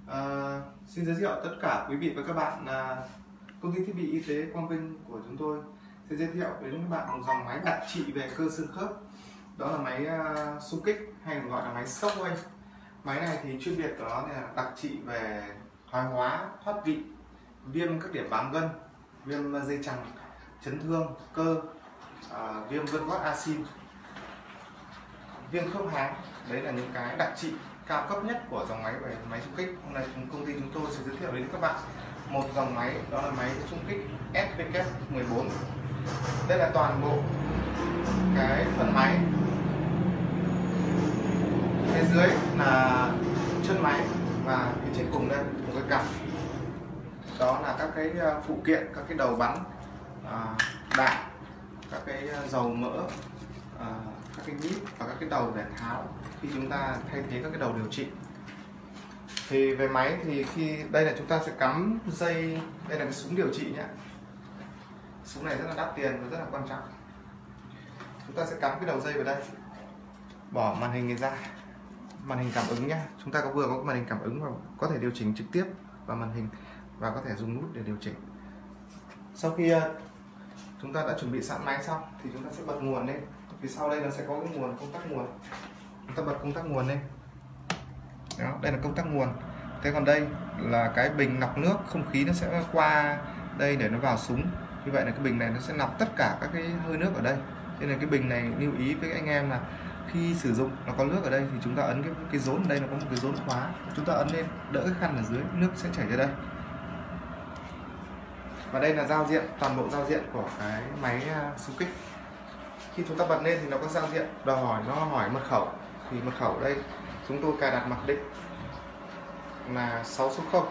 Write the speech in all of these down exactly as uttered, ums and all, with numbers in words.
À, xin giới thiệu tất cả quý vị và các bạn là công ty thiết bị y tế Quang Vinh của chúng tôi sẽ giới thiệu đến các bạn một dòng máy đặc trị về cơ xương khớp. Đó là máy uh, xung kích hay còn gọi là máy Shockwave. Máy này thì chuyên biệt của nó là đặc trị về thoái hóa, thoát vị, viêm các điểm bám gân, viêm dây chằng, chấn thương cơ, uh, viêm gân gót axin, viêm khớp háng. Đấy là những cái đặc trị cao cấp nhất của dòng máy về máy xung kích. Hôm nay công ty chúng tôi sẽ giới thiệu đến các bạn một dòng máy, đó là máy xung kích S W K mười bốn. Đây là toàn bộ cái phần máy, phía dưới là chân máy và phía trên cùng đây một cái cặp, đó là các cái phụ kiện, các cái đầu bắn đạn, các cái dầu mỡ, các cái nhíp và các cái đầu để tháo khi chúng ta thay thế các cái đầu điều trị. Thì về máy thì khi đây là chúng ta sẽ cắm dây, đây là cái súng điều trị nhé. Súng này rất là đắt tiền và rất là quan trọng. Chúng ta sẽ cắm cái đầu dây vào đây, bỏ màn hình này ra, màn hình cảm ứng nhé. Chúng ta có vừa có màn hình cảm ứng và có thể điều chỉnh trực tiếp vào màn hình và có thể dùng nút để điều chỉnh. Sau khi chúng ta đã chuẩn bị sẵn máy xong thì chúng ta sẽ bật nguồn lên. Phía sau đây nó sẽ có cái nguồn, công tắc nguồn. Chúng ta bật công tắc nguồn lên. Đó, đây là công tắc nguồn. Thế còn đây là cái bình lọc nước, không khí nó sẽ qua đây để nó vào súng. Như vậy là cái bình này nó sẽ lọc tất cả các cái hơi nước ở đây. Cho nên cái bình này lưu ý với anh em là khi sử dụng nó có nước ở đây thì chúng ta ấn cái cái rốn ở đây, nó có một cái rốn khóa. Chúng ta ấn lên đỡ cái khăn ở dưới, nước sẽ chảy ra đây. Và đây là giao diện, toàn bộ giao diện của cái máy xung kích. Khi chúng ta bật lên thì nó có giao diện đòi hỏi, nó hỏi mật khẩu. Thì mật khẩu ở đây chúng tôi cài đặt mặc định là sáu số không.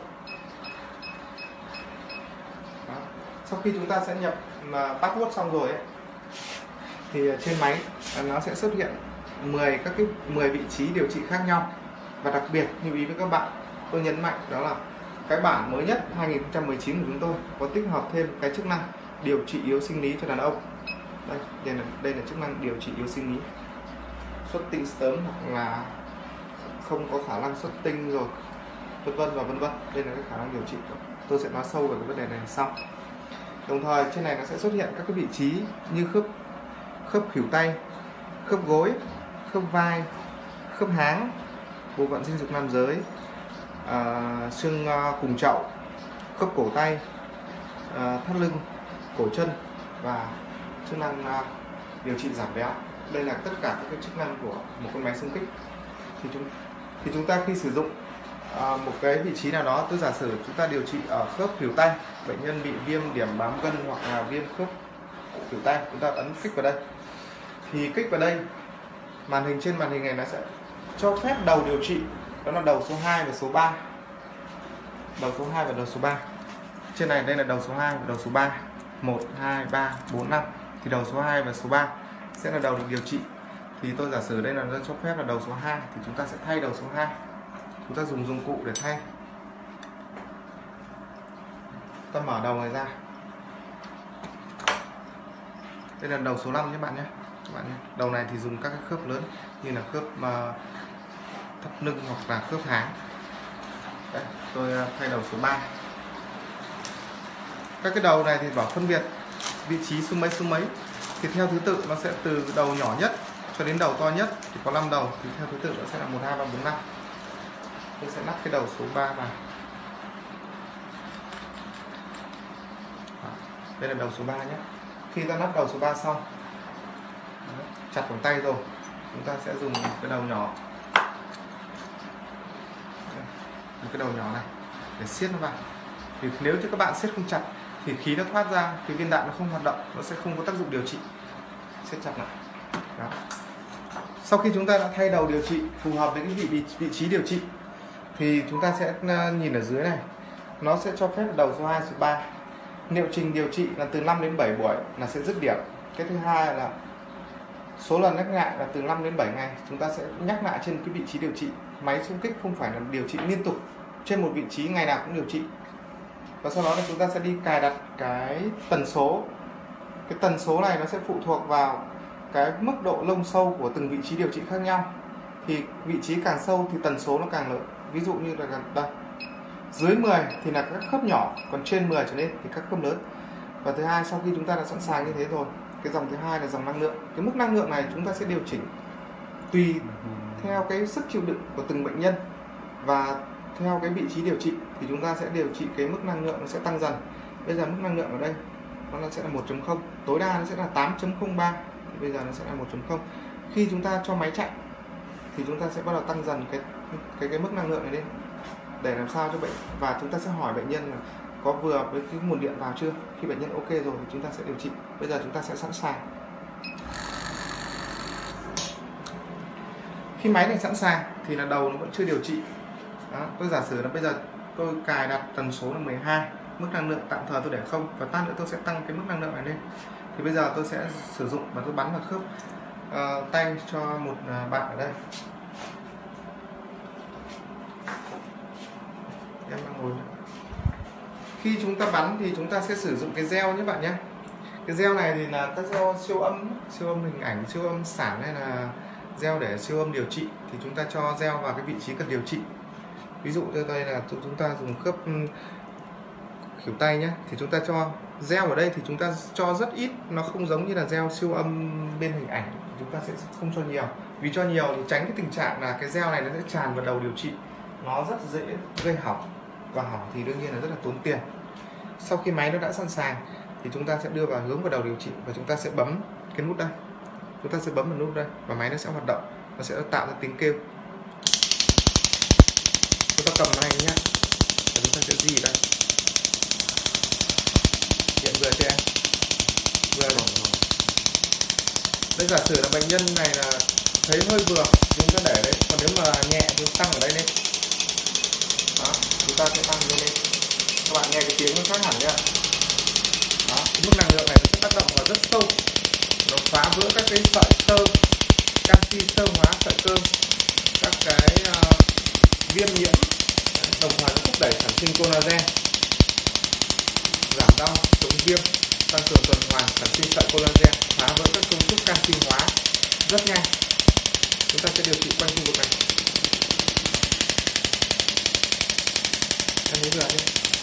Đó. Sau khi chúng ta sẽ nhập password xong rồi ấy, thì trên máy nó sẽ xuất hiện mười các cái mười vị trí điều trị khác nhau. Và đặc biệt lưu ý với các bạn, tôi nhấn mạnh đó là cái bản mới nhất hai nghìn không trăm mười chín của chúng tôi có tích hợp thêm cái chức năng điều trị yếu sinh lý cho đàn ông. Đây, đây là, đây là chức năng điều trị yếu sinh lý, xuất tinh sớm hoặc là không có khả năng xuất tinh rồi, vân vân và vân vân. Đây là cái khả năng điều trị. Tôi sẽ nói sâu về cái vấn đề này sau. Đồng thời trên này nó sẽ xuất hiện các cái vị trí như khớp khớp khuỷu tay, khớp gối, khớp vai, khớp háng, bộ phận sinh dục nam giới, uh, xương uh, cùng chậu, khớp cổ tay, uh, thắt lưng, cổ chân và chức năng uh, điều trị giảm béo. Đây là tất cả các cái chức năng của một con máy xung kích. Thì chúng thì chúng ta khi sử dụng uh, một cái vị trí nào đó, tôi giả sử chúng ta điều trị ở khớp khuỷu tay, bệnh nhân bị viêm điểm bám gân hoặc là viêm khớp khuỷu tay, chúng ta ấn kích vào đây. Thì kích vào đây, màn hình trên màn hình này nó sẽ cho phép đầu điều trị, đó là đầu số hai và số ba. Đầu số hai và đầu số ba. Trên này đây là đầu số hai và đầu số ba. một, hai, ba, bốn, năm. Thì đầu số hai và số ba sẽ là đầu được điều trị. Thì tôi giả sử đây là nó cho phép là đầu số hai thì chúng ta sẽ thay đầu số hai. Chúng ta dùng dụng cụ để thay. Ta mở đầu này ra. Đây là đầu số năm các bạn nhé. Các bạn nhé. Đầu này thì dùng các cái khớp lớn như là khớp uh, thắt lưng hoặc là khớp háng. Đây, tôi uh, thay đầu số ba. Các cái đầu này thì bảo phân biệt vị trí số mấy số mấy. Thì theo thứ tự nó sẽ từ đầu nhỏ nhất cho đến đầu to nhất, thì có năm đầu thì theo thứ tự nó sẽ là một, hai, ba, bốn, năm. Tôi sẽ lắp cái đầu số ba vào. Đó. Đây là đầu số ba nhé. Khi ta lắp đầu số ba xong, đó, chặt bằng tay rồi, chúng ta sẽ dùng cái đầu nhỏ, đây, cái đầu nhỏ này để siết nó vào. Thì nếu như các bạn siết không chặt thì khí nó thoát ra, cái viên đạn nó không hoạt động, nó sẽ không có tác dụng điều trị. Siết chặt lại. Đó. Sau khi chúng ta đã thay đầu điều trị phù hợp với cái vị, vị, vị trí điều trị thì chúng ta sẽ nhìn ở dưới này, nó sẽ cho phép đầu số hai, số ba. Liệu trình điều trị là từ năm đến bảy buổi là sẽ dứt điểm. Cái thứ hai là số lần nhắc lại là từ năm đến bảy ngày. Chúng ta sẽ nhắc lại trên cái vị trí điều trị. Máy xung kích không phải là điều trị liên tục trên một vị trí ngày nào cũng điều trị. Và sau đó là chúng ta sẽ đi cài đặt cái tần số. Cái tần số này nó sẽ phụ thuộc vào cái mức độ lông sâu của từng vị trí điều trị khác nhau. Thì vị trí càng sâu thì tần số nó càng lớn. Ví dụ như là đây, Dưới mười thì là các khớp nhỏ, còn trên mười trở lên thì các khớp lớn. Và thứ hai, sau khi chúng ta đã sẵn sàng như thế rồi, cái dòng thứ hai là dòng năng lượng. Cái mức năng lượng này chúng ta sẽ điều chỉnh tùy theo cái sức chịu đựng của từng bệnh nhân và theo cái vị trí điều trị thì chúng ta sẽ điều trị cái mức năng lượng nó sẽ tăng dần. Bây giờ mức năng lượng ở đây nó sẽ là một chấm không, tối đa nó sẽ là tám chấm không ba, thì bây giờ nó sẽ là một chấm không. Khi chúng ta cho máy chạy thì chúng ta sẽ bắt đầu tăng dần cái cái cái mức năng lượng này lên để làm sao cho bệnh, và chúng ta sẽ hỏi bệnh nhân là có vừa với cái nguồn điện vào chưa. Khi bệnh nhân ok rồi thì chúng ta sẽ điều trị. Bây giờ chúng ta sẽ sẵn sàng. Khi máy này sẵn sàng thì là đầu nó vẫn chưa điều trị. Đó, tôi giả sử là bây giờ tôi cài đặt tần số là mười hai, mức năng lượng tạm thời tôi để không, và tát nữa tôi sẽ tăng cái mức năng lượng này lên. Thì bây giờ tôi sẽ sử dụng và tôi bắn vào khớp uh, tay cho một uh, bạn ở đây. Em đang ngồi. Khi chúng ta bắn thì chúng ta sẽ sử dụng cái gel nhé bạn nhé. Cái gel này thì là các gel siêu âm, siêu âm hình ảnh, siêu âm sản hay là gel để siêu âm điều trị, thì chúng ta cho gel vào cái vị trí cần điều trị. Ví dụ như đây là chúng ta dùng khớp khuỷu tay nhé, thì chúng ta cho gel ở đây thì chúng ta cho rất ít, nó không giống như là gel siêu âm bên hình ảnh, chúng ta sẽ không cho nhiều. Vì cho nhiều thì tránh cái tình trạng là cái gel này nó sẽ tràn vào đầu điều trị, nó rất dễ gây hỏng, và hỏng thì đương nhiên là rất là tốn tiền. Sau khi máy nó đã sẵn sàng thì chúng ta sẽ đưa vào hướng vào đầu điều trị và chúng ta sẽ bấm cái nút đây, chúng ta sẽ bấm vào nút đây và máy nó sẽ hoạt động, nó sẽ tạo ra tiếng kêu. Chúng ta cầm này nhé, và chúng ta sẽ ghi đây, hiện vừa cho em, vừa rồi. Đây giả sử là bệnh nhân này là thấy hơi vừa, chúng ta để đấy, còn nếu mà nhẹ thì tăng ở đây lên. Đó, chúng ta sẽ tăng lên lên. Các bạn nghe cái tiếng nó khác hẳn nhá. Đó, cái mức năng lượng này nó sẽ tác động vào rất sâu, nó phá vỡ các cái sợi tơ, canxi sơ hóa sợi cơ, các cái uh, viêm nhiễm, đồng thời nó thúc đẩy sản sinh collagen, giảm đau, chống viêm, tăng cường tuần hoàn, sản sinh sợi collagen, phá vỡ các cấu trúc canxi hóa rất nhanh. Chúng ta sẽ điều trị quanh khu vực này. Em thấy vừa chưa?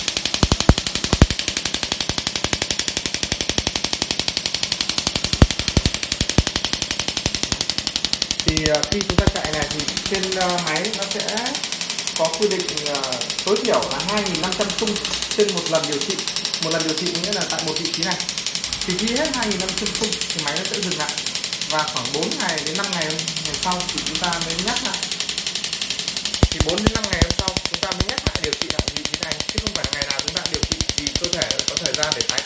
Thì uh, khi chúng ta chạy này thì trên uh, máy nó sẽ có quy định uh, tối thiểu là hai nghìn năm trăm xung trên một lần điều trị. Một lần điều trị nghĩa là tại một vị trí này. Thì khi hết hai nghìn năm trăm xung thì máy nó sẽ dừng lại, và khoảng bốn ngày đến năm ngày ngày sau thì chúng ta mới nhắc lại. Thì bốn đến năm ngày hôm sau chúng ta mới nhắc lại điều trị lại vị trí này, chứ không phải là ngày nào chúng ta điều trị, vì cơ thể có thời gian để tái